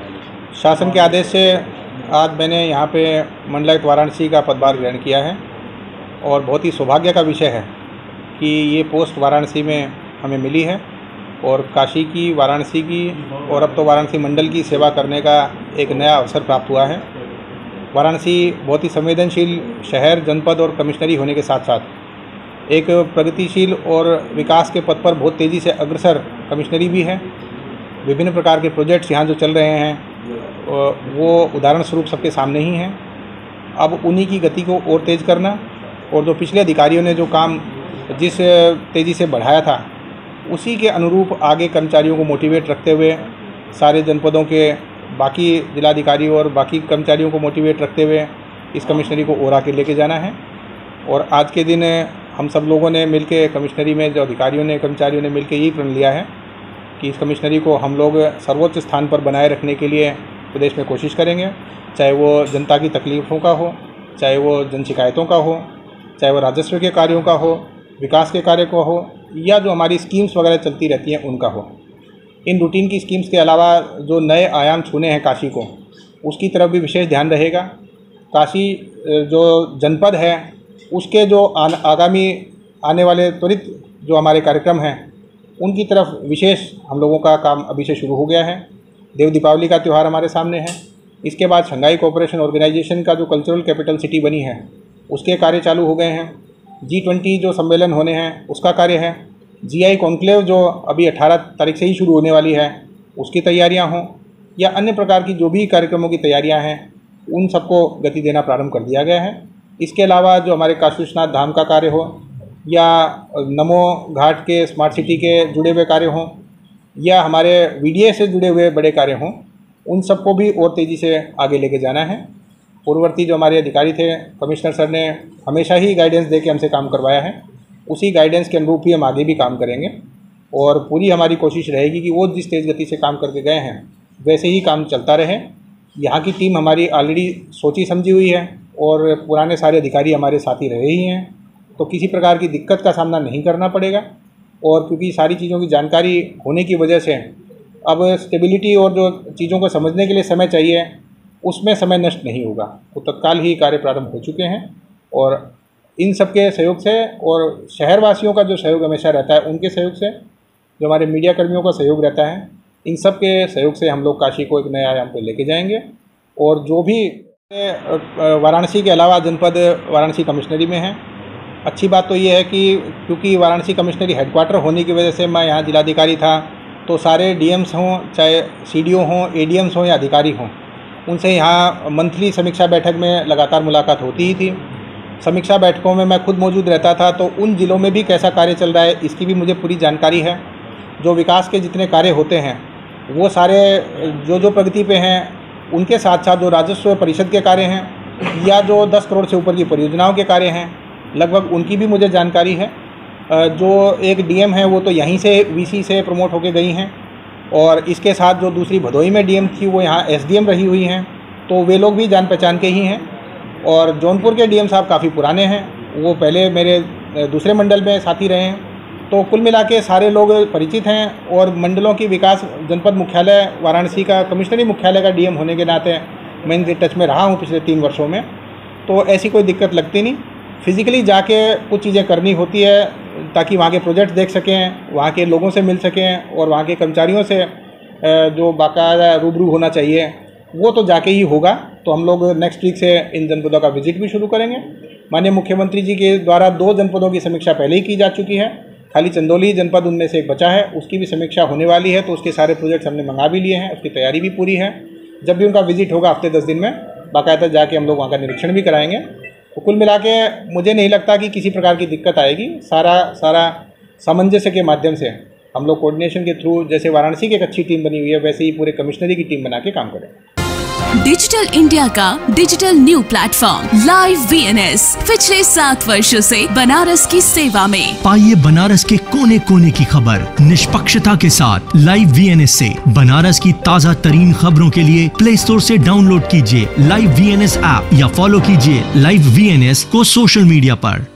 शासन के आदेश से आज मैंने यहाँ पे मंडलायुक्त वाराणसी का पदभार ग्रहण किया है और बहुत ही सौभाग्य का विषय है कि ये पोस्ट वाराणसी में हमें मिली है और काशी की, वाराणसी की और अब तो वाराणसी मंडल की सेवा करने का एक नया अवसर प्राप्त हुआ है। वाराणसी बहुत ही संवेदनशील शहर, जनपद और कमिश्नरी होने के साथ साथ एक प्रगतिशील और विकास के पथ पर बहुत तेज़ी से अग्रसर कमिश्नरी भी है। विभिन्न प्रकार के प्रोजेक्ट्स यहाँ जो चल रहे हैं वो उदाहरण स्वरूप सबके सामने ही हैं। अब उन्हीं की गति को और तेज़ करना और जो पिछले अधिकारियों ने जो काम जिस तेज़ी से बढ़ाया था उसी के अनुरूप आगे कर्मचारियों को मोटिवेट रखते हुए, सारे जनपदों के बाकी जिलाधिकारी और बाकी कर्मचारियों को मोटिवेट रखते हुए इस कमिश्नरी को और आगे लेके जाना है। और आज के दिन हम सब लोगों ने मिलके कमिश्नरी में जो अधिकारियों ने, कर्मचारियों ने मिलके यही प्रण लिया है कि इस कमिश्नरी को हम लोग सर्वोच्च स्थान पर बनाए रखने के लिए प्रदेश में कोशिश करेंगे, चाहे वो जनता की तकलीफ़ों का हो, चाहे वो जन शिकायतों का हो, चाहे वो राजस्व के कार्यों का हो, विकास के कार्य को हो, या जो हमारी स्कीम्स वगैरह चलती रहती हैं उनका हो। इन रूटीन की स्कीम्स के अलावा जो नए आयाम छूने हैं काशी को, उसकी तरफ भी विशेष ध्यान रहेगा। काशी जो जनपद है उसके जो आगामी आने वाले त्वरित जो हमारे कार्यक्रम हैं उनकी तरफ विशेष हम लोगों का काम अभी से शुरू हो गया है। देव दीपावली का त्यौहार हमारे सामने है। इसके बाद शंघाई कोऑपरेशन ऑर्गेनाइजेशन का जो कल्चरल कैपिटल सिटी बनी है उसके कार्य चालू हो गए हैं। G20 जो सम्मेलन होने हैं उसका कार्य है। GI कॉन्क्लेव जो अभी 18 तारीख से ही शुरू होने वाली है उसकी तैयारियां हों, या अन्य प्रकार की जो भी कार्यक्रमों की तैयारियां हैं उन सबको गति देना प्रारंभ कर दिया गया है। इसके अलावा जो हमारे काशी विश्वनाथ धाम का कार्य हो, या नमो घाट के स्मार्ट सिटी के जुड़े हुए कार्य हों, या हमारे VDA से जुड़े हुए बड़े कार्य हों, उन सबको भी और तेज़ी से आगे लेके जाना है। पूर्ववर्ती जो हमारे अधिकारी थे, कमिश्नर सर ने हमेशा ही गाइडेंस दे के हमसे काम करवाया है। उसी गाइडेंस के अनुरूप ही हम आगे भी काम करेंगे और पूरी हमारी कोशिश रहेगी कि वो जिस तेज़ गति से काम करके गए हैं वैसे ही काम चलता रहे। यहाँ की टीम हमारी ऑलरेडी सोची समझी हुई है और पुराने सारे अधिकारी हमारे साथी रहे ही हैं, तो किसी प्रकार की दिक्कत का सामना नहीं करना पड़ेगा। और क्योंकि सारी चीज़ों की जानकारी होने की वजह से अब स्टेबिलिटी और जो चीज़ों को समझने के लिए समय चाहिए उसमें समय नष्ट नहीं होगा। तो तत्काल ही कार्य प्रारंभ हो चुके हैं और इन सब के सहयोग से और शहरवासियों का जो सहयोग हमेशा रहता है, उनके सहयोग से, जो हमारे मीडिया कर्मियों का सहयोग रहता है, इन सब के सहयोग से हम लोग काशी को एक नए आयाम पर लेके जाएंगे। और जो भी वाराणसी के अलावा जनपद वाराणसी कमिश्नरी में है, अच्छी बात तो ये है कि क्योंकि वाराणसी कमिश्नरी हेडक्वार्टर होने की वजह से मैं यहाँ जिलाधिकारी था, तो सारे DMs हों, चाहे CDO हों, ADMs हों या अधिकारी हों, उनसे यहाँ मंथली समीक्षा बैठक में लगातार मुलाकात होती ही थी। समीक्षा बैठकों में मैं खुद मौजूद रहता था, तो उन ज़िलों में भी कैसा कार्य चल रहा है इसकी भी मुझे पूरी जानकारी है। जो विकास के जितने कार्य होते हैं वो सारे जो प्रगति पे हैं, उनके साथ साथ जो राजस्व परिषद के कार्य हैं या जो 10 करोड़ से ऊपर की परियोजनाओं के कार्य हैं, लगभग उनकी भी मुझे जानकारी है। जो एक DM है वो तो यहीं से VC से प्रमोट होके गई हैं, और इसके साथ जो दूसरी भदोई में DM थी वो यहाँ SDM रही हुई हैं, तो वे लोग भी जान पहचान के ही हैं। और जौनपुर के DM साहब काफ़ी पुराने हैं, वो पहले मेरे दूसरे मंडल में साथी रहे हैं। तो कुल मिला के सारे लोग परिचित हैं और मंडलों की विकास, जनपद मुख्यालय वाराणसी का, कमिश्नरी मुख्यालय का DM होने के नाते मैं इनके टच में रहा हूँ पिछले 3 वर्षों में, तो ऐसी कोई दिक्कत लगती नहीं। फिज़िकली जाके कुछ चीज़ें करनी होती है ताकि वहाँ के प्रोजेक्ट देख सकें, वहाँ के लोगों से मिल सकें और वहाँ के कर्मचारियों से जो बाकायदा रूबरू होना चाहिए वो तो जाके ही होगा। तो हम लोग नेक्स्ट वीक से इन जनपदों का विजिट भी शुरू करेंगे। माननीय मुख्यमंत्री जी के द्वारा 2 जनपदों की समीक्षा पहले ही की जा चुकी है, खाली चंदौली जनपद उनमें से एक बचा है, उसकी भी समीक्षा होने वाली है। तो उसके सारे प्रोजेक्ट्स हमने मंगा भी लिए हैं, उसकी तैयारी भी पूरी है। जब भी उनका विजिट होगा हफ्ते 10 दिन में बाकायदा जाके हम लोग वहाँ का निरीक्षण भी कराएंगे। तो कुल मिला के मुझे नहीं लगता कि किसी प्रकार की दिक्कत आएगी। सारा सामंजस्य के माध्यम से हम लोग कोऑर्डिनेशन के थ्रू, जैसे वाराणसी की एक अच्छी टीम बनी हुई है वैसे ही पूरे कमिश्नरी की टीम बना के काम करें। डिजिटल इंडिया का digital new platform live VNS पिछले 7 वर्षों से बनारस की सेवा में। पाइए बनारस के कोने कोने की खबर निष्पक्षता के साथ। लाइव VNS से बनारस की ताज़ा तरीन खबरों के लिए प्ले स्टोर से डाउनलोड कीजिए लाइव VNS ऐप या फॉलो कीजिए लाइव VNS को सोशल मीडिया पर।